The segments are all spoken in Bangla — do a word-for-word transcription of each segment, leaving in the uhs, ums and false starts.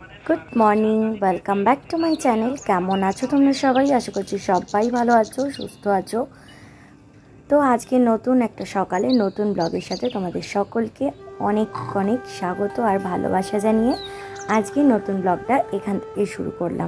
Good morning, welcome back to my channel. কেমন আছো তোমরা সবাই? আশা করছি সবাই ভালো আছো, সুস্থ আছো। তো আজকে নতুন একটা সকালে নতুন ব্লগের সাথে তোমাদের সকলকে অনেক অনেক স্বাগত আর ভালোবাসা জানিয়ে আজকে নতুন ব্লগটা এখান থেকে শুরু করলাম।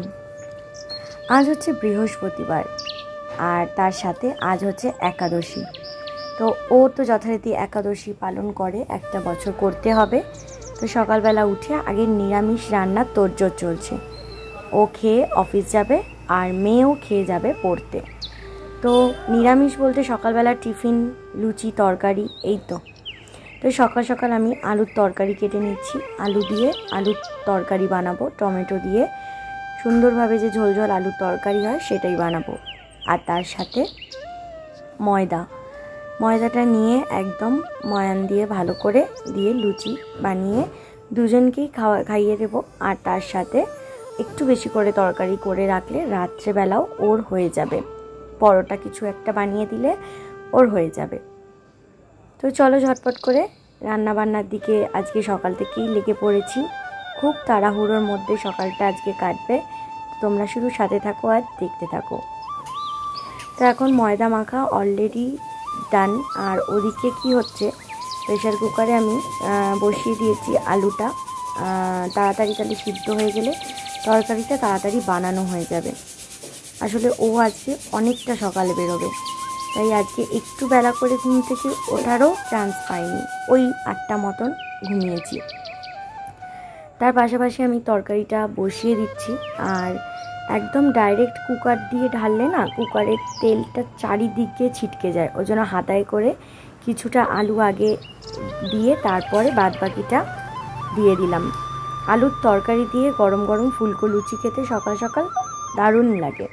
আজ হচ্ছে বৃহস্পতিবার আর তার সাথে আজ হচ্ছে একাদশী। তো ও তো যথারীতি একাদশী পালন করে, একটা বছর করতে হবে। তো সকালবেলা উঠে আগে নিরামিষ রান্নার তোড়জোড় চলছে। ও খেয়ে অফিস যাবে আর মেয়েও খেয়ে যাবে পড়তে। তো নিরামিষ বলতে সকালবেলা টিফিন, লুচি, তরকারি, এই তো। তো সকাল সকাল আমি আলুর তরকারি কেটে নিচ্ছি। আলু দিয়ে আলুর তরকারি বানাবো, টমেটো দিয়ে সুন্দরভাবে যে ঝোল ঝোল আলুর তরকারি হয় সেটাই বানাবো। আর তার সাথে ময়দা ময়দাটা নিয়ে একদম ময়ান দিয়ে ভালো করে দিয়ে লুচি বানিয়ে দুজনকেই খাওয়া খাইয়ে দেবো। আর তার সাথে একটু বেশি করে তরকারি করে রাখলে রাত্রেবেলাও ওর হয়ে যাবে। পরোটা কিছু একটা বানিয়ে দিলে ওর হয়ে যাবে। তো চলো ঝটপট করে রান্না বান্নার দিকে আজকে সকাল থেকেই লেগে পড়েছি। খুব তাড়াহুড়োর মধ্যে সকালটা আজকে কাটবে। তোমরা শুধু সাথে থাকো আর দেখতে থাকো। তো এখন ময়দা মাখা অলরেডি ডান। আর ওদিকে কি হচ্ছে, প্রেশার কুকারে আমি বসিয়ে দিয়েছি আলুটা। তাড়াতাড়ি তাহলে সিদ্ধ হয়ে গেলে তরকারিটা তাড়াতাড়ি বানানো হয়ে যাবে। আসলে ও আজকে অনেকটা সকালে বেরোবে, তাই আজকে একটু বেলা করে ঘুম থেকে ওঠারও চান্স পাইনি। ওই আটটা মতন ঘুমিয়েছি। তার পাশাপাশি আমি তরকারিটা বসিয়ে দিচ্ছি। আর একদম ডাইরেক্ট কুকার দিয়ে ঢাললে না কুকারের তেলটা চারিদিকে ছিটকে যায়। ওই জন্য হাতায় করে কিছুটা আলু আগে দিয়ে তারপরে বাদ বাকিটা দিয়ে দিলাম। আলুর তরকারি দিয়ে গরম গরম ফুলকো লুচি খেতে সকাল সকাল দারুণ লাগে।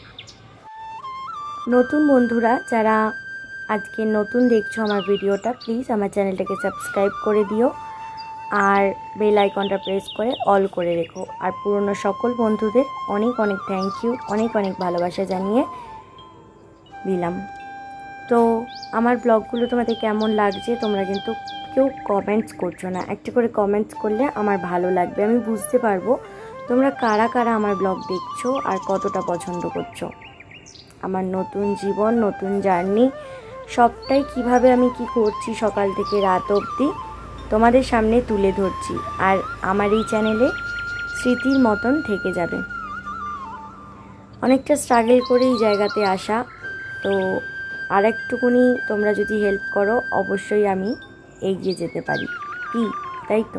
নতুন বন্ধুরা যারা আজকে নতুন দেখছো আমার ভিডিওটা, প্লিজ আমার চ্যানেলটাকে সাবস্ক্রাইব করে দিও আর বেল আইকনটা প্রেস করে অল করে রেখো। আর পুরনো সকল বন্ধুদের অনেক অনেক থ্যাংক ইউ, অনেক অনেক ভালোবাসা জানিয়ে দিলাম। তো আমার ব্লগগুলো তোমাদের কেমন লাগছে তোমরা কিন্তু কেউ কমেন্টস করছো না। একটা করে কমেন্টস করলে আমার ভালো লাগবে, আমি বুঝতে পারবো তোমরা কারা কারা আমার ব্লগ দেখছো আর কতটা পছন্দ করছো। আমার নতুন জীবন, নতুন জার্নি, সবটাই কিভাবে আমি কি করছি সকাল থেকে রাত অবধি তোমাদের সামনে তুলে ধরছি। আর আমার এই চ্যানেলে স্মৃতির মতন থেকে যাবে। অনেকটা স্ট্রাগল করে এই জায়গাতে আসা। তো আর একটুকুনি তোমরা যদি হেল্প করো অবশ্যই আমি এগিয়ে যেতে পারি, কি তাই তো?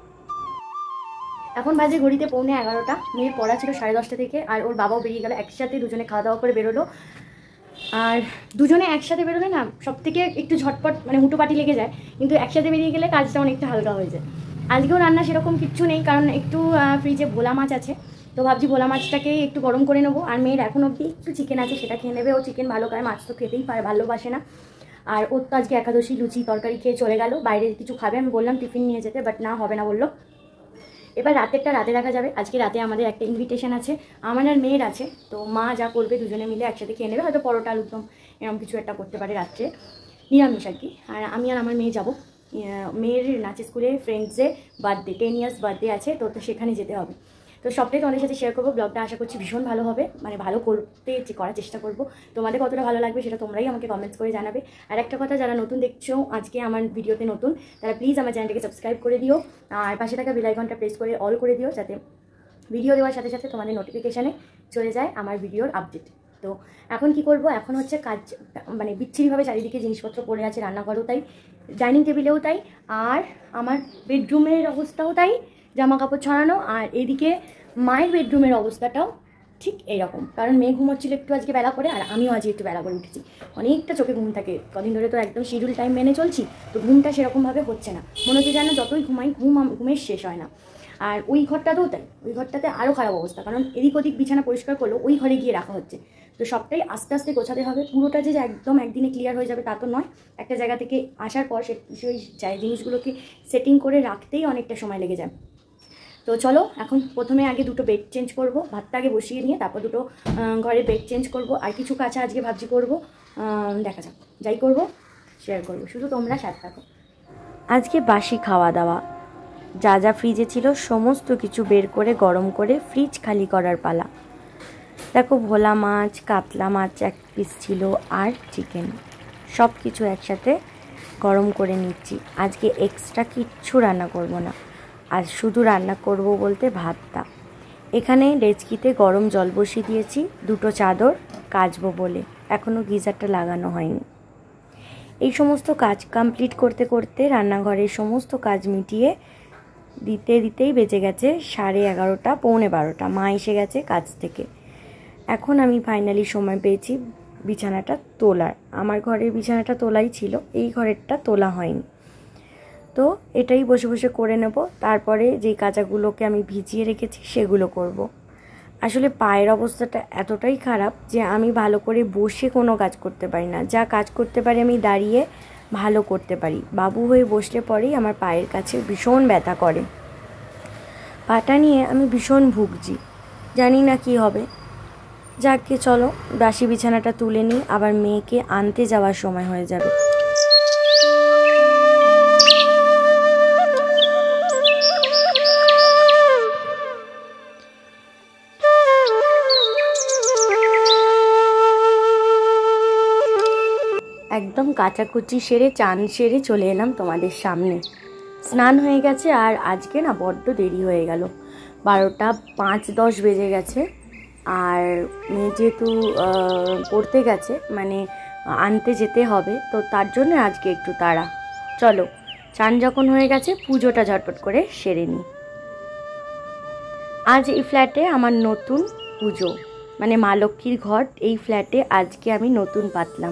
এখন বাজে ঘড়িতে পৌনে এগারোটা। মেয়ের পড়া ছিল সাড়ে দশটা থেকে, আর ওর বাবাও বেরিয়ে গেল। একসাথে দুজনে খাওয়া দাওয়া করে বেরোলো। আর দুজনে একসাথে বেরোলে না সব থেকে একটু ঝটপট মানে হুটোপাটি লেগে যায়, কিন্তু একসাথে বেরিয়ে গেলে কাজটা অনেকটা হালকা হয়ে যায়। আজকেও রান্না সেরকম কিচ্ছু নেই, কারণ একটু ফ্রিজে ভোলা মাছ আছে। তো ভাবছি ভোলা মাছটাকেই একটু গরম করে নেবো। আর মেয়ের এখন অবধি একটু চিকেন আছে, সেটা খেয়ে নেবে। ও চিকেন ভালো খায়, মাছ তো খেতেই পারে, ভালোবাসে না। আর ওর তো আজকে একাদশী, লুচি তরকারি খেয়ে চলে গেল। বাইরে কিছু খাবে, আমি বললাম টিফিন নিয়ে যেতে, বাট না হবে না বললো। এবার রাতেরটা রাতে দেখা যাবে। আজকে রাতে আমাদের একটা ইনভিটেশন আছে, আমার আর মেয়ের আছে। তো মা যা করবে দুজনে মিলে একসাথে খেয়ে নেবে, হয়তো পরোটা আলুরদম এরকম কিছু একটা করতে পারে রাত্রে, নিরামিষ আর কি। আর আমি আর আমার মেয়ে যাবো। মেয়ের নাচের স্কুলে ফ্রেন্ডসে বার্থডে, টেন ইয়ার্স বার্থডে আছে, তো তো সেখানে যেতে হবে। তো সবটাই তোমাদের সাথে শেয়ার করবো। ব্লগটা আশা করছি ভীষণ ভালো হবে, মানে ভালো করতে করার চেষ্টা করবো। তোমাদের কতটা ভালো লাগবে সেটা তোমরাই আমাকে কমেন্টস করে জানাবে। আর একটা কথা, যারা নতুন দেখছো আজকে আমার ভিডিওতে নতুন, তারা প্লিজ আমার চ্যানেলটাকে সাবস্ক্রাইব করে দিও আর পাশে থাকা বেল আইকনটা প্রেস করে অল করে দিও, যাতে ভিডিও দেওয়ার সাথে সাথে তোমাদের নোটিফিকেশানে চলে যায় আমার ভিডিওর আপডেট। তো এখন কি করব, এখন হচ্ছে কাজ, মানে বিচ্ছিরিভাবে চারিদিকে জিনিসপত্র পড়ে আছে, রান্নাঘরেও তাই, ডাইনিং টেবিলেও তাই, আর আমার বেডরুমের অবস্থাও তাই, জামা কাপড় ছড়ানো। আর এদিকে মায়ের বেডরুমের অবস্থাটাও ঠিক এইরকম, কারণ মেয়ে ঘুমোচ্ছিল একটু আজকে বেলা করে, আর আমিও আজকে একটু বেলা করে উঠেছি। অনেকটা চোখে ঘুম থাকে, কদিন ধরে তো একদম শিডিউল টাইম মেনে চলছি, তো ঘুমটা সেরকমভাবে হচ্ছে না। মনে হচ্ছে যেন যতই ঘুমাই ঘুম ঘুমের শেষ হয় না। আর ওই ঘরটাতেও তাই, ওই ঘরটাতে আরও খারাপ অবস্থা, কারণ এদিক ওদিক বিছানা পরিষ্কার করলেও ওই ঘরে গিয়ে রাখা হচ্ছে। তো সবটাই আস্তে আস্তে গোছাতে হবে। পুরোটা যে একদম একদিনে ক্লিয়ার হয়ে যাবে তা তো নয়। একটা জায়গা থেকে আসার পর সে সেই জিনিসগুলোকে সেটিং করে রাখতেই অনেকটা সময় লেগে যায়। তো চলো এখন প্রথমে আগে দুটো বেড চেঞ্জ করব, ভাতটা আগে বসিয়ে নিয়ে তারপর দুটো ঘরে বেড চেঞ্জ করব। আর কিছু কাছা আজকে ভাবছি করবো, দেখা যাক, যাই করব শেয়ার করব, শুধু তোমরা সাথে থাকো। আজকে বাসি খাওয়া দাওয়া, যা যা ফ্রিজে ছিল সমস্ত কিছু বের করে গরম করে ফ্রিজ খালি করার পালা। দেখো ভোলা মাছ, কাতলা মাছ এক পিস ছিল আর চিকেন, সব কিছু একসাথে গরম করে নিচ্ছি। আজকে এক্সট্রা কিচ্ছু রান্না করব না, আর শুধু রান্না করব বলতে ভাতটা। এখানে ডেচকিতে গরম জল বসিয়ে দিয়েছি, দুটো চাদর কাচবো বলে, এখনও গিজারটা লাগানো হয়নি। এই সমস্ত কাজ কমপ্লিট করতে করতে রান্নাঘরের সমস্ত কাজ মিটিয়ে দিতে দিতেই বেজে গেছে সাড়ে এগারোটা পৌনে বারোটা। মা এসে গেছে কাজ থেকে। এখন আমি ফাইনালি সময় পেয়েছি বিছানাটা তোলার। আমার ঘরের বিছানাটা তোলাই ছিল, এই ঘরেরটা তোলা হয়নি, তো এটাই বসে বসে করে নেব। তারপরে যেই কাচাগুলোকে আমি ভিজিয়ে রেখেছি সেগুলো করব। আসলে পায়ের অবস্থাটা এতটাই খারাপ যে আমি ভালো করে বসে কোনো কাজ করতে পারি না। যা কাজ করতে পারি আমি দাঁড়িয়ে ভালো করতে পারি, বাবু হয়ে বসলে পরেই আমার পায়ের কাছে ভীষণ ব্যথা করে। পাটা নিয়ে আমি ভীষণ ভুগছি, জানি না কি হবে। যাকে চলো বাসি বিছানাটা তুলে নিই, আবার মেয়েকে আনতে যাওয়ার সময় হয়ে যাবে। একদম কাচাকুচি সেরে চান সেরে চলে এলাম তোমাদের সামনে। স্নান হয়ে গেছে আর আজকে না বড্ড দেরি হয়ে গেল, বারোটা পাঁচ দশ বেজে গেছে। আর মেয়ে যেহেতু পড়তে গেছে, মানে আনতে যেতে হবে, তো তার জন্য আজকে একটু তাড়া। চলো চান যখন হয়ে গেছে পুজোটা ঝটপট করে সেরে নিই। আজ এই ফ্ল্যাটে আমার নতুন পুজো, মানে মা লক্ষ্মীর ঘট এই ফ্ল্যাটে আজকে আমি নতুন পাতলাম।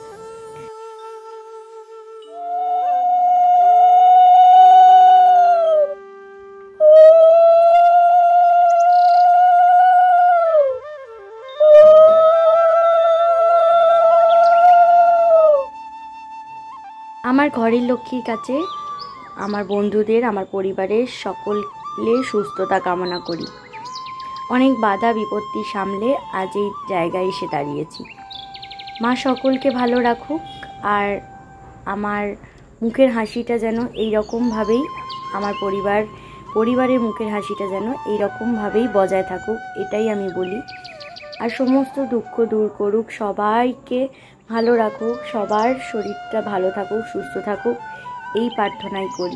আমার ঘরের লক্ষ্মীর কাছে আমার বন্ধুদের, আমার পরিবারের সকলের সুস্থতা কামনা করি। অনেক বাধা বিপত্তি সামলে আজ এই জায়গায় এসে দাঁড়িয়েছি। মা সকলকে ভালো রাখুক, আর আমার মুখের হাসিটা যেন এই রকমভাবেই, আমার পরিবার পরিবারের মুখের হাসিটা যেন এই রকমভাবেই বজায় থাকুক, এটাই আমি বলি। আর সমস্ত দুঃখ দূর করুক, সবাইকে ভালো রাখুক, সবার শরীরটা ভালো থাকুক, সুস্থ থাকুক, এই প্রার্থনাই করি।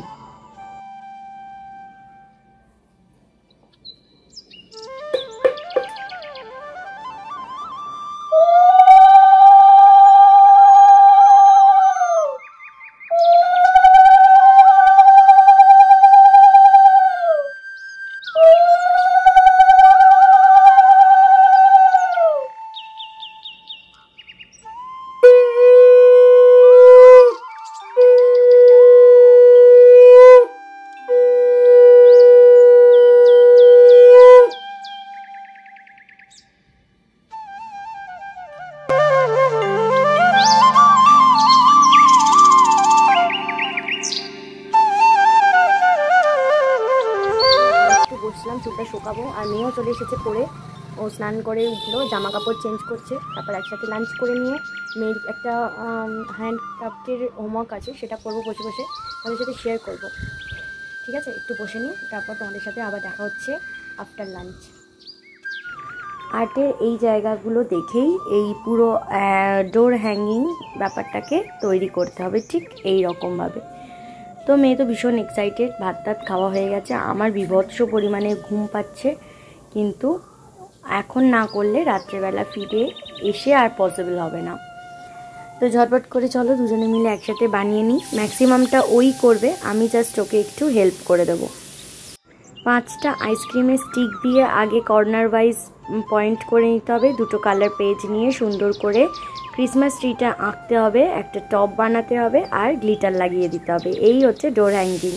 চুলটা শুকাবো, আর মেয়েও চলে এসেছে পরে, ও স্নান করে উঠলো, জামা কাপড় চেঞ্জ করছে, তারপর একসাথে লাঞ্চ করে নিয়ে মেয়ের একটা হ্যান্ড ক্রাফটের হোমওয়ার্ক আছে, সেটা করবো বসে বসে, তাদের সাথে শেয়ার করব। ঠিক আছে, একটু বসে নিই, তারপর তোমাদের সাথে আবার দেখা হচ্ছে আফটার লাঞ্চ। আর্টের এই জায়গাগুলো দেখেই এই পুরো ডোর হ্যাঙ্গিং ব্যাপারটাকে তৈরি করতে হবে ঠিক এই রকমভাবে। তো মেয়ে তো ভীষণ এক্সাইটেড, ভাত টাত খাওয়া হয়ে গেছে, আমার বিভৎস পরিমাণে ঘুম পাচ্ছে, কিন্তু এখন না করলে রাত্রেবেলা ফিরে এসে আর পসিবল হবে না। তো ঝটপট করে চলো দুজনে মিলে একসাথে বানিয়ে নিই। ম্যাক্সিমামটা ওই করবে, আমি জাস্ট ওকে একটু হেল্প করে দেবো। পাঁচটা আইসক্রিমের স্টিক দিয়ে আগে কর্নার ওয়াইজ পয়েন্ট করে নিতে হবে, দুটো কালার পেজ নিয়ে সুন্দর করে ক্রিসমাস ট্রিটা আঁকতে হবে, একটা টপ বানাতে হবে, আর গ্লিটার লাগিয়ে দিতে হবে। এই হচ্ছে ডোর হ্যাঙ্গিং।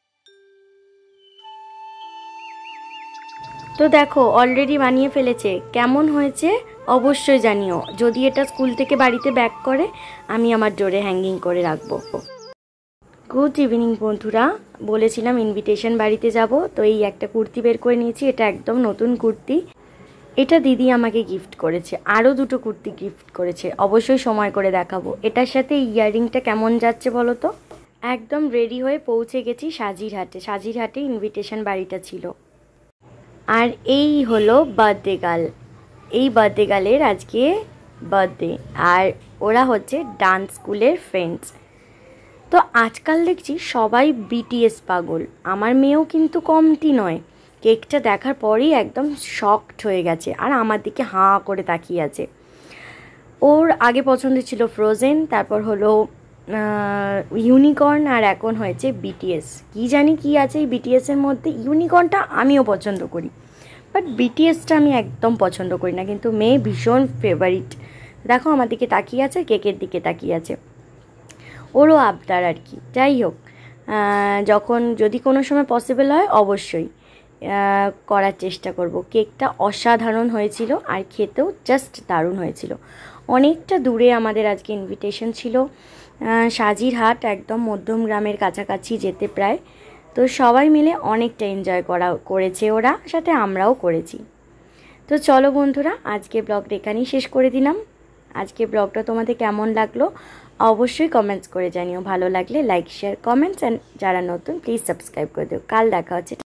তো দেখো অলরেডি বানিয়ে ফেলেছে, কেমন হয়েছে অবশ্যই জানিও। যদি এটা স্কুল থেকে বাড়িতে ব্যাক করে আমি আমার ডোরে হ্যাঙ্গিং করে রাখবো। গুড ইভিনিং বন্ধুরা, বলেছিলাম ইনভিটেশন বাড়িতে যাব, তো এই একটা কুর্তি বের করে নিয়েছি, এটা একদম নতুন কুর্তি, এটা দিদি আমাকে গিফট করেছে। আরও দুটো কুর্তি গিফট করেছে, অবশ্যই সময় করে দেখাবো। এটার সাথে ইয়াররিংটা কেমন যাচ্ছে বলো তো? একদম রেডি হয়ে পৌঁছে গেছি সাজিরহাটে। সাজিরহাটে ইনভিটেশন বাড়িটা ছিল। আর এই হলো বার্থডে গার্ল। এই বার্থডে গার্লের আজকে বার্থডে, আর ওরা হচ্ছে ডান্স স্কুলের ফ্রেন্ডস। তো আজকাল দেখছি সবাই বিটিএস পাগল, আমার মেয়েও কিন্তু কমতি নয়। কেকটা দেখার পরেই একদম শকড হয়ে গেছে, আর আমার দিকে হাঁ করে তাকিয়ে আছে। ওর আগে পছন্দ ছিল ফ্রোজেন, তারপর হলো ইউনিকর্ন, আর এখন হয়েছে বিটিএস। কি জানি কি আছে এই বিটিএসের মধ্যে। ইউনিকর্নটা আমিও পছন্দ করি, বাট বিটিএসটা আমি একদম পছন্দ করি না, কিন্তু মেয়ে ভীষণ ফেভারিট। দেখো আমার দিকে তাকিয়ে আছে, কেকের দিকে তাকিয়ে আছে, ওরও আবদার আর কি। যাই হোক, যখন যদি কোনো সময় পসিবল হয় অবশ্যই করার চেষ্টা করব। কেকটা অসাধারণ হয়েছিল, আর খেতেও জাস্ট দারুণ হয়েছিল। অনেকটা দূরে আমাদের আজকে ইনভিটেশন ছিল, সাজিরহাট একদম মধ্যম গ্রামের কাছাকাছি যেতে প্রায়। তো সবাই মিলে অনেকটা এনজয় করা করেছে ওরা, সাথে আমরাও করেছি। তো চলো বন্ধুরা, আজকে ব্লগটা এখানেই শেষ করে দিলাম। আজকে ব্লগটা তোমাদের কেমন লাগলো অবশ্যই কমেন্টস করে জানিও। ভালো লাগলে লাইক শেয়ার কমেন্টস, অ্যান্ড যারা নতুন প্লিজ সাবস্ক্রাইব করে দিও। কাল দেখা হচ্ছে।